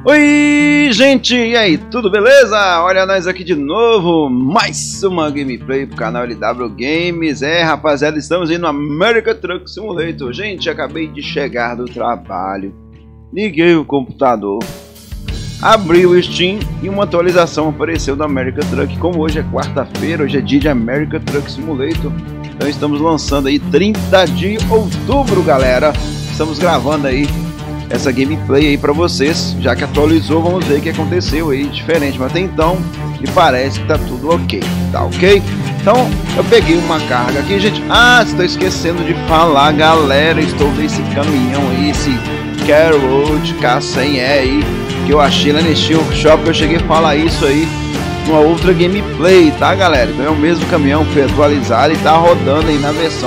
Oi, gente, e aí, tudo beleza? Olha nós aqui de novo, mais uma gameplay pro canal LW Games. Rapaziada, estamos aí no American Truck Simulator. Gente, acabei de chegar do trabalho, liguei o computador, abri o Steam e uma atualização apareceu do American Truck. Como hoje é quarta-feira, hoje é dia de American Truck Simulator, então estamos lançando aí 30 de outubro, galera. Estamos gravando aí essa gameplay aí pra vocês, já que atualizou, vamos ver o que aconteceu aí diferente, mas até então me parece que tá tudo ok, tá ok? Então eu peguei uma carga aqui, gente. Estou esquecendo de falar, galera, estou nesse caminhão aí, esse Carroll K100E aí, que eu achei lá nesse workshop, eu cheguei a falar isso aí numa outra gameplay, tá, galera? Então é o mesmo caminhão, foi atualizado e tá rodando aí na versão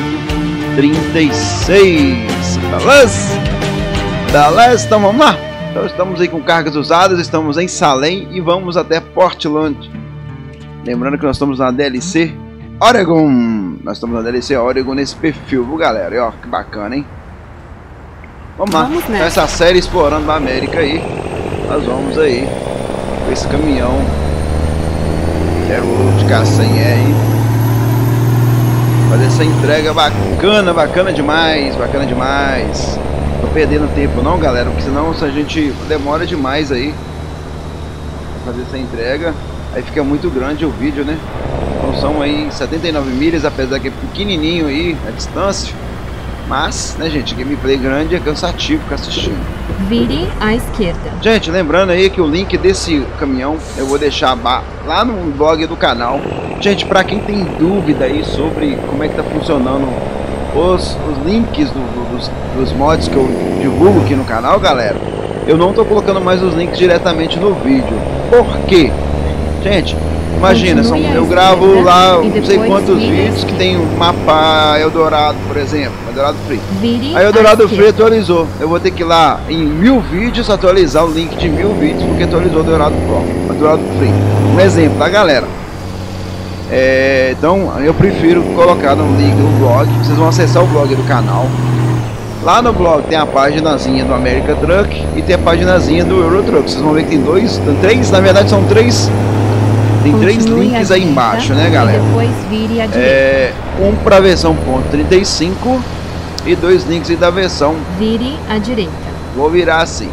.36, beleza? Beleza, então vamos lá. Então estamos aí com cargas usadas, estamos em Salem e vamos até Portland. Lembrando que nós estamos na DLC Oregon. Nós estamos na DLC Oregon nesse perfil, viu, galera? E ó, que bacana, hein? Vamos lá, essa série explorando a América aí. Nós vamos aí com esse caminhão Carroll K100E aí, fazer essa entrega bacana, bacana demais, bacana demais. Tô perdendo tempo não, galera, porque senão a gente demora demais aí pra fazer essa entrega, aí fica muito grande o vídeo, né? Então são aí 79 milhas, apesar que é pequenininho aí a distância, mas, né, gente, gameplay grande é cansativo ficar assistindo. Vire à esquerda. Gente, lembrando aí que o link desse caminhão eu vou deixar lá no blog do canal. Gente, pra quem tem dúvida aí sobre como é que tá funcionando os links dos mods que eu divulgo aqui no canal, galera, eu não tô colocando mais os links diretamente no vídeo. Por quê? Gente, imagina, eu gravo lá não sei quantos vídeos que tem um mapa Eldorado, por exemplo, Eldorado Free. Aí Eldorado Free atualizou, eu vou ter que ir lá em 1000 vídeos atualizar o link de 1000 vídeos porque atualizou o Eldorado Free. Um exemplo, tá, galera? Então eu prefiro colocar no link do blog. Vocês vão acessar o blog do canal. Lá no blog tem a paginazinha do American Truck e tem a paginazinha do Euro Truck. Vocês vão ver que tem três, na verdade são três. Tem três links aí embaixo, né, galera? Um para a versão .35 e dois links aí da versão. Vire à direita. Vou virar assim.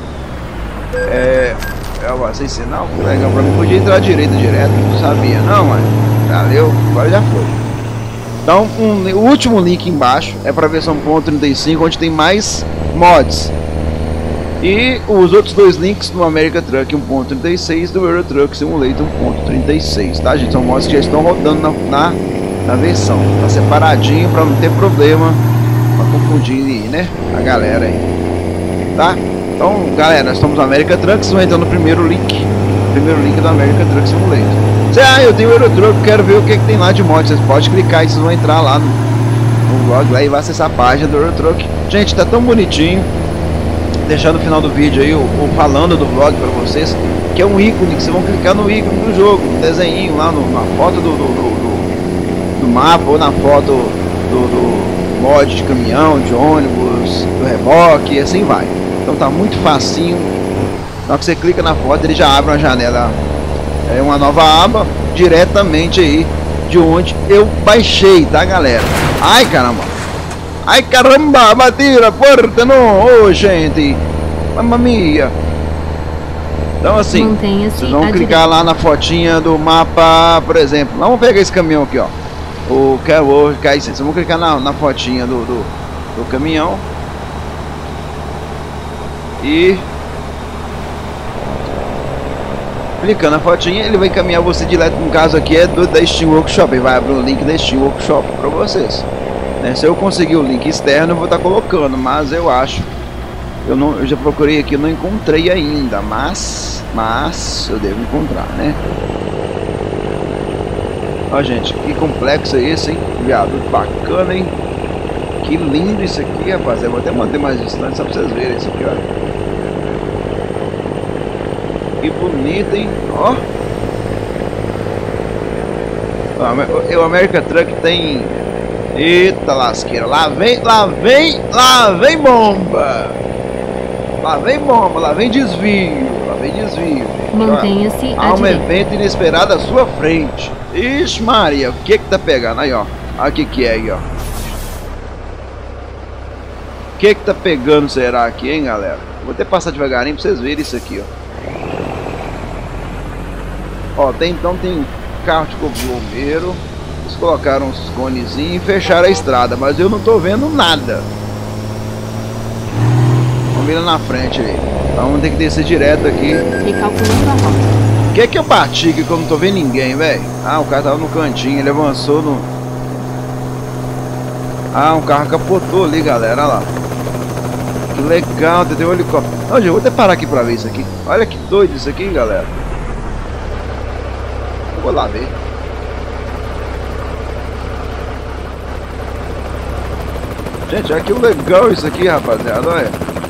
Sem sinal, legal, pra mim podia entrar à direita direto, não sabia, não, mas valeu, agora já foi. Então, o último link embaixo é para a versão .35, onde tem mais mods. E os outros dois links no American Truck 1.36 do Euro Truck Simulator 1.36, tá, gente? São mods que já estão rodando na versão. Tá separadinho para não ter problema, para confundir, né, a galera aí, tá? Então, galera, nós estamos no American Truck, vocês vão entrar no primeiro link do American Truck Simulator. Eu tenho o Euro Truck, quero ver o que tem lá de mod. Vocês podem clicar e vocês vão entrar lá no blog lá e vai acessar a página do Euro Truck. Gente, tá tão bonitinho. Deixar no final do vídeo aí o falando do blog pra vocês, que é um ícone, que vocês vão clicar no ícone do jogo, no desenho lá, na foto do mapa, ou na foto do mod de caminhão, de ônibus, do reboque, e assim vai. Então tá muito facinho. Na hora que você clica na foto, ele já abre uma janela, uma nova aba, diretamente aí de onde eu baixei, tá, galera? Ai, caramba! Ai, caramba! Bati a porta, não! Ô, gente! Mamma mia! Então assim, vocês vão clicar lá na fotinha do mapa, por exemplo. Vamos pegar esse caminhão aqui, ó. O Carroll K100. Vocês vão clicar na fotinha do caminhão. E clicando na fotinha, ele vai encaminhar você direto. No caso aqui é da Steam Workshop, ele vai abrir o link da Steam Workshop para vocês, né? Se eu conseguir o link externo eu vou estar colocando, mas eu acho, eu já procurei aqui, eu não encontrei ainda, mas eu devo encontrar, né? Ó, gente, que complexo é esse, hein? Viaduto bacana, hein? Que lindo isso aqui, rapaz. Eu vou até manter mais distante só pra vocês verem isso aqui, olha. Que bonito, hein? Ó. O American Truck tem... Eita lasqueira. Lá vem bomba. Lá vem bomba, lá vem desvio, lá vem desvio. Mantenha-se à Há um direita. evento inesperado à sua frente. Ixi Maria, o que tá pegando? Aí, ó. Olha o que é aí, ó. O que tá pegando será aqui, hein, galera? Vou até passar devagarinho pra vocês verem isso aqui, ó. Ó, então tem carro de corpo de bombeiro. Eles colocaram uns conezinhos e fecharam a estrada, mas eu não tô vendo nada. Vamos ver lá na frente aí. Então vamos ter que descer direto aqui. Recalculando a rota. O que é que eu bati aqui que eu não tô vendo ninguém, velho? Ah, o cara tava no cantinho, ele avançou no... Ah, um carro capotou ali, galera, olha lá. Que legal, tem um helicóptero. Não, gente, eu vou até parar aqui pra ver isso aqui. Olha que doido isso aqui, galera. Eu vou lá ver. Gente, olha que legal isso aqui, rapaziada, olha.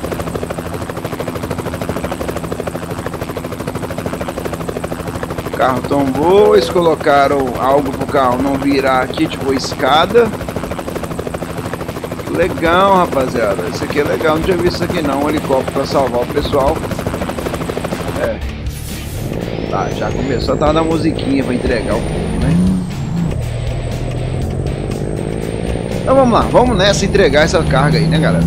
O carro tombou, eles colocaram algo pro carro não virar aqui, tipo escada. Legal, rapaziada, isso aqui é legal, não tinha visto isso aqui não, um helicóptero pra salvar o pessoal. É. Tá, já começou, tava na musiquinha pra entregar o povo, né? Então vamos lá, vamos nessa entregar essa carga aí, né, galera?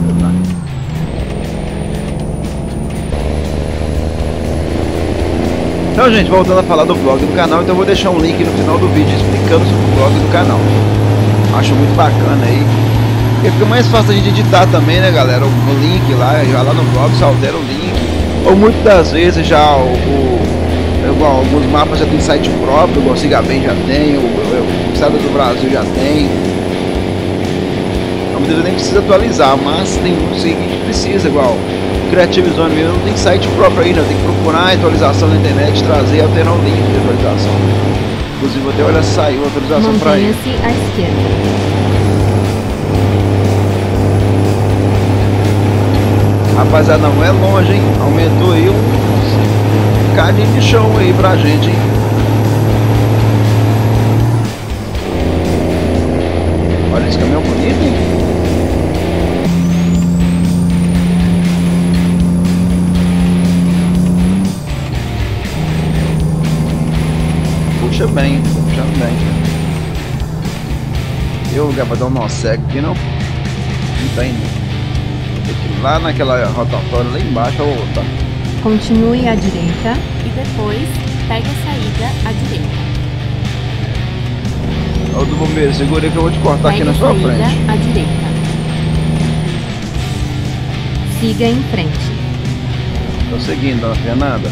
Então, gente, voltando a falar do blog do canal, então eu vou deixar um link no final do vídeo explicando sobre o blog do canal. Acho muito bacana aí. Porque fica mais fácil a gente editar também, né, galera? O link lá, já lá no blog, você altera o link. Ou muitas das vezes já igual, alguns mapas já tem site próprio, igual o Cigabem já tem, o Estado do Brasil já tem. Muitas vezes nem precisa atualizar, mas tem muitos que a gente precisa, igual o Creative Zone mesmo não tem site próprio ainda, tem que procurar a atualização na internet, trazer e alterar o link de atualização. Inclusive até olha, saiu a atualização para ele. Mantenha-se à esquerda. Rapaziada, não é longe, hein? Aumentou aí um cadinho de chão aí pra gente, hein? Olha esse caminhão bonito, hein? Puxa bem, puxa bem. Tem lugar pra dar um nó cego aqui, não? Não tem, né? Lá naquela rotatória lá embaixo, tá? Continue à direita. E depois, pegue a saída à direita. Ô do bombeiro, segura aí que eu vou te cortar aqui Pegue na sua a saída frente. à direita. Siga em frente. Tô seguindo, dona Fernanda.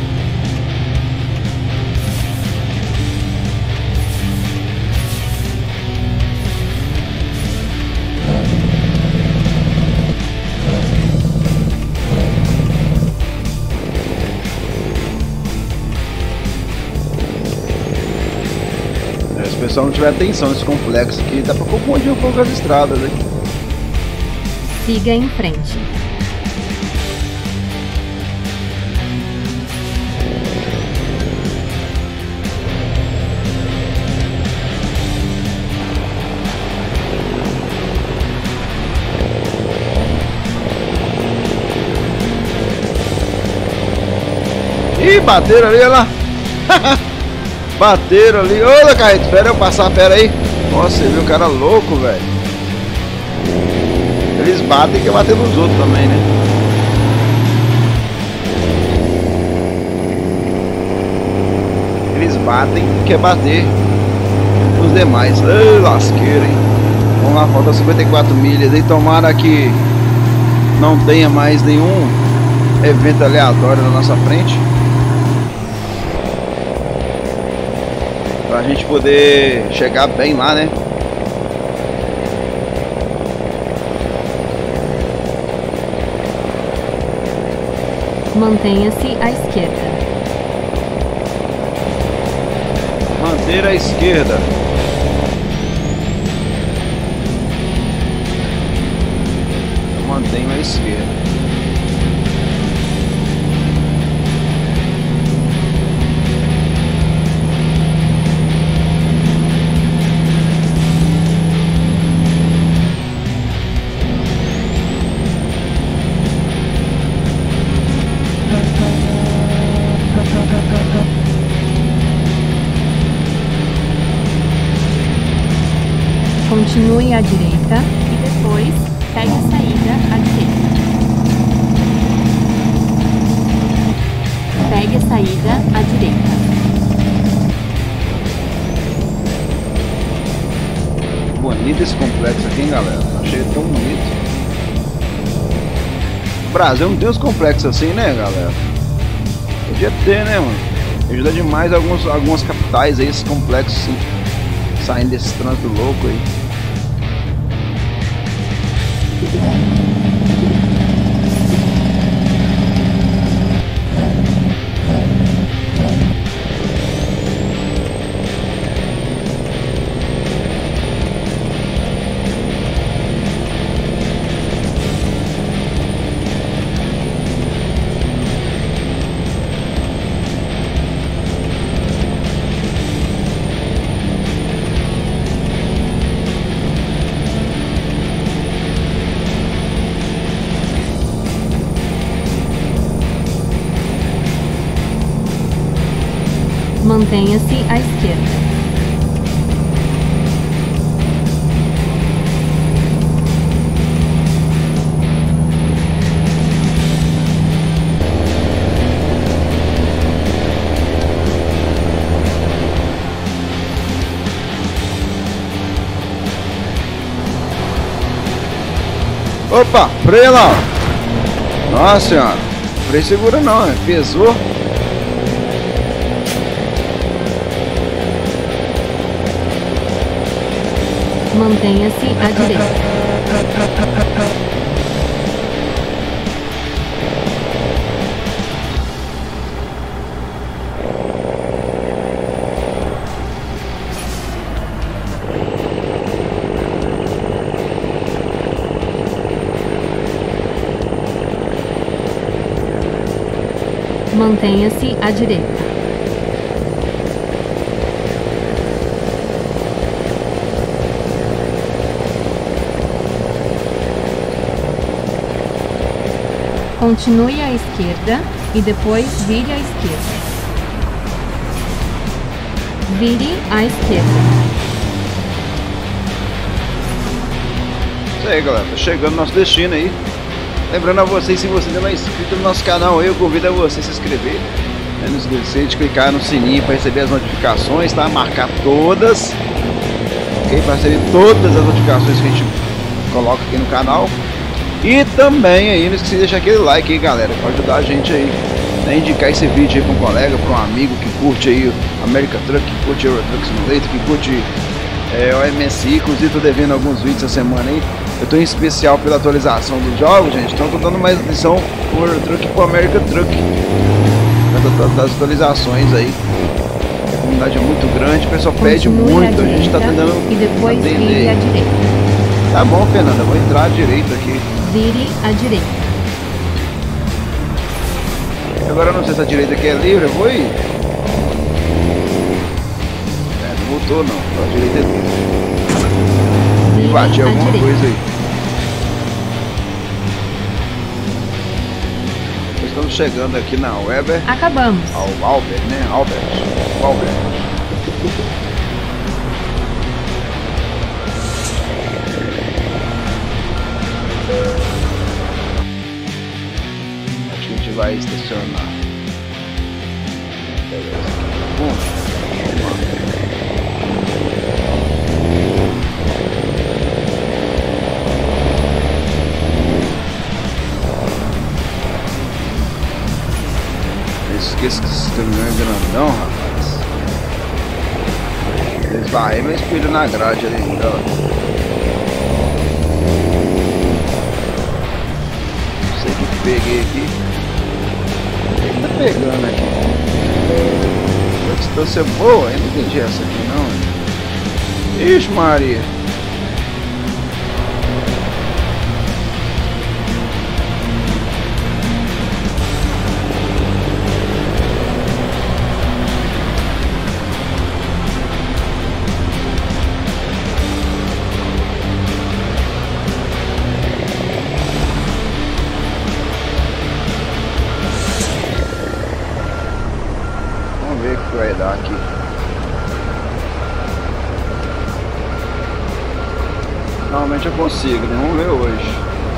Se o pessoal não tiver atenção nesse complexo aqui, dá pra confundir um pouco as estradas, hein? Siga em frente. Ih, bateram ali, olha lá. Bateram ali. Ô, Carreto, espera eu passar, pera aí. Nossa, você viu o cara louco, velho. Eles batem que bater nos outros também, né? Eles batem que quer bater nos demais. Ei, lasqueira, hein? Vamos lá, falta 54 milhas. E tomara que não tenha mais nenhum evento aleatório na nossa frente. Pra gente poder chegar bem lá, né? Mantenha-se à esquerda. Manter à esquerda. Eu mantenho à esquerda. Continue à direita. E depois, pegue a saída à direita. Pegue a saída à direita. Bonito esse complexo aqui, hein, galera? Achei tão bonito. O Brasil não tem uns complexos assim, né, galera? Podia ter, né, mano? Ajuda demais algumas capitais aí, esses complexos assim, saindo desse trânsito louco aí. Mantenha-se à esquerda. Opa, freia lá! Nossa senhora, freio segura não, é pesou. Mantenha-se à direita. Mantenha-se à direita. Continue à esquerda e depois vire à esquerda. Vire à esquerda. Isso aí, galera, tá chegando no nosso destino aí. Lembrando a vocês, se você ainda não é inscrito no nosso canal, eu convido a você a se inscrever. Não esqueça de clicar no sininho para receber as notificações, tá? Marcar todas, ok? Para receber todas as notificações que a gente coloca aqui no canal. E também aí, não esqueça de deixar aquele like aí, galera, para ajudar a gente aí, né? Indicar esse vídeo aí para um colega, para um amigo que curte aí o American Truck, que curte Euro Truck Simulator, que curte o MSI. Inclusive tô devendo alguns vídeos essa semana aí. Eu tô em especial pela atualização dos jogos, gente, então tô dando mais atenção pro Euro Truck e pro American Truck. Das atualizações aí. A comunidade é muito grande, o pessoal pede muito, a gente tá tentando e depois vire à direita. Tá bom, Fernanda, vou entrar à direita aqui. Vire à direita. Agora eu não sei se a direita aqui é livre, eu vou ir. Não voltou não, a direita é livre. Bati alguma coisa aí. Estamos chegando aqui na Weber. Acabamos. Ao Albert, né? Albert. Acho que a gente vai estacionar. Esqueça que esse caminhão é grandão, rapaz. Esbarrei meu espelho na grade ali, então. Não sei o que peguei aqui. Ele tá pegando aqui. A distância é boa, eu não entendi essa aqui não. Ixi, Maria. Vai dar aqui. Provavelmente eu consigo, né? Vamos ver hoje.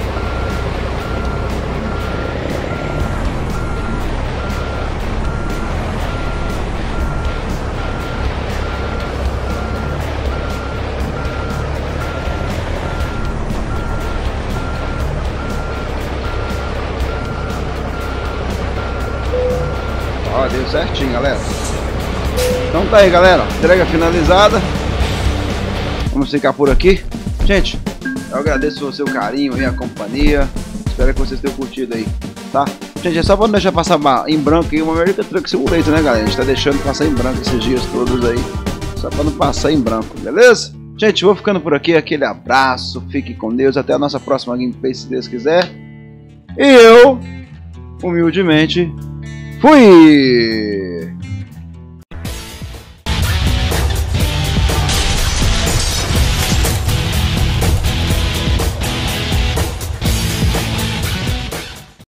Ó, deu certinho, galera. Então tá aí, galera. Entrega finalizada. Vamos ficar por aqui. Gente, eu agradeço o seu carinho e a companhia. Espero que vocês tenham curtido aí, tá? Gente, é só pra não deixar passar em branco aí uma American Truck Simulator, né, galera? A gente tá deixando passar em branco esses dias todos aí. Só pra não passar em branco, beleza? Gente, vou ficando por aqui. Aquele abraço. Fique com Deus. Até a nossa próxima gameplay, se Deus quiser. E eu, humildemente, fui!